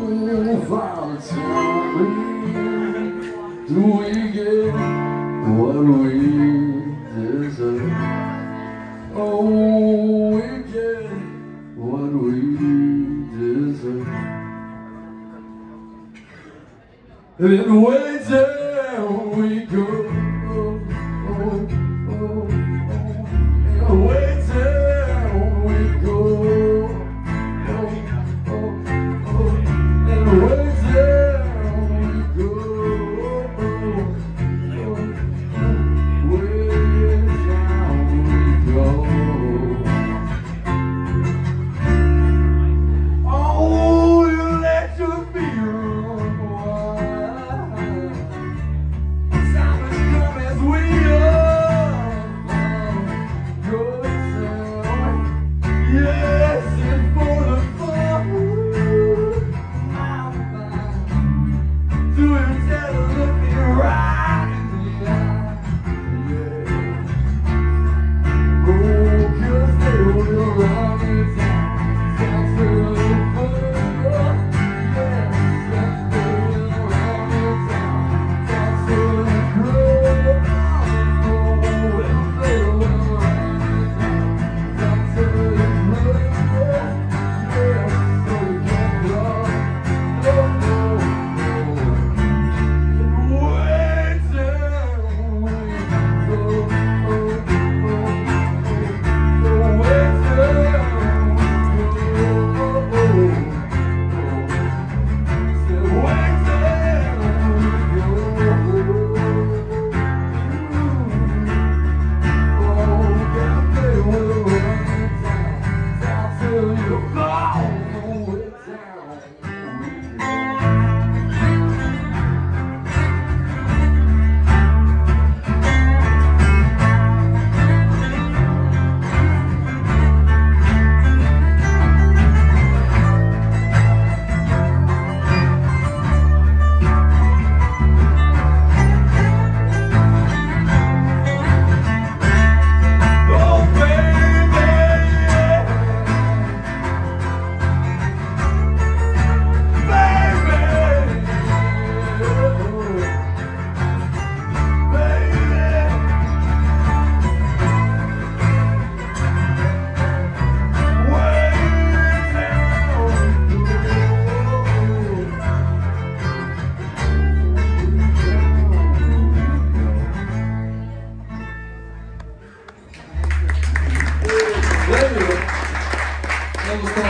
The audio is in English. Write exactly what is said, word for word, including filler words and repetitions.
Father, tell me, do we get what we deserve? Oh, we get what we deserve. And way down we go. Oh, oh, oh. Way down we go. Oh, oh, oh. And way